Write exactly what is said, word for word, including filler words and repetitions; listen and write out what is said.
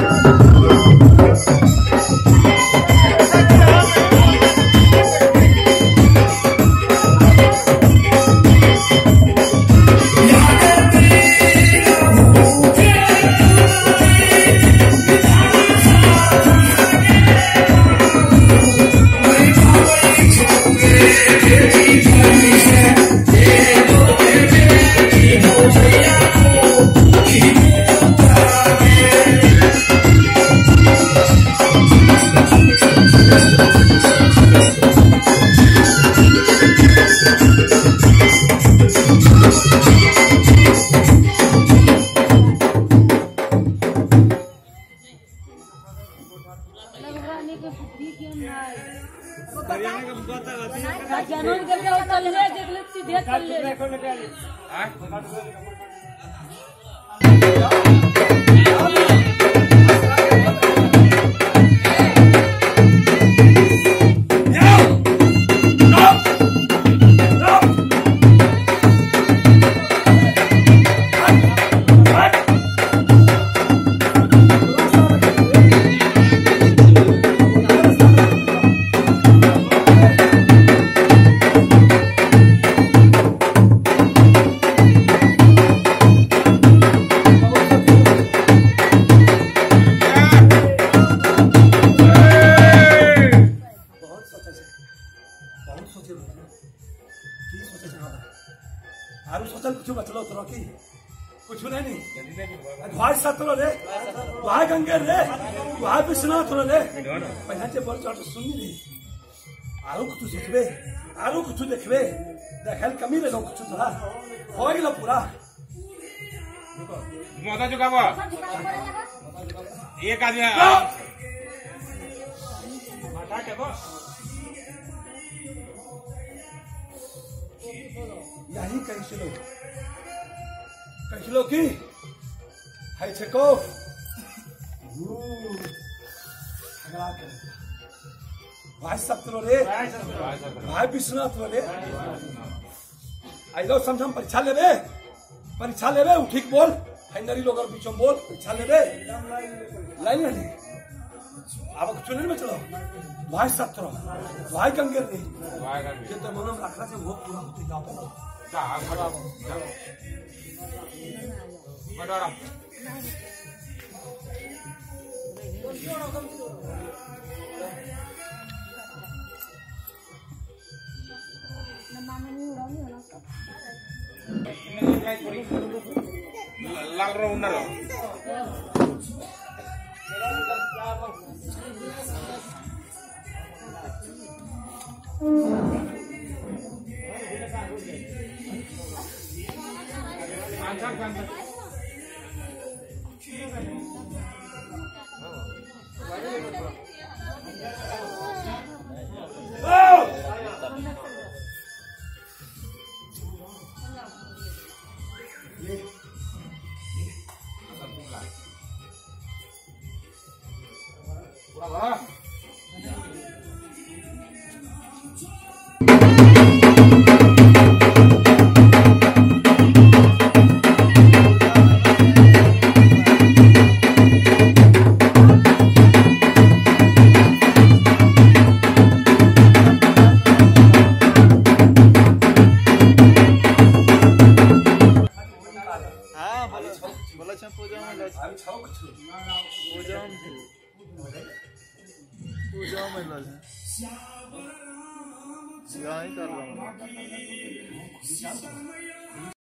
एक आदमी यही कैसे लो कैसे लो की है छको भाई सत्रो रे भाई विश्वनाथ रे आई लो समझम परीक्षा लेबे परीक्षा लेबे ठीक बोल फाइनली लोग बीच में बोल परीक्षा लेबे लाइन नहीं अब चुनने में चलो भाई सत्रो भाई गंगे रे ये तो मनम रखना से वो पूरा होते जाओ जा खड़ा जा లాగరు ఉన్నారు पूजा ही कर रहा हूँ।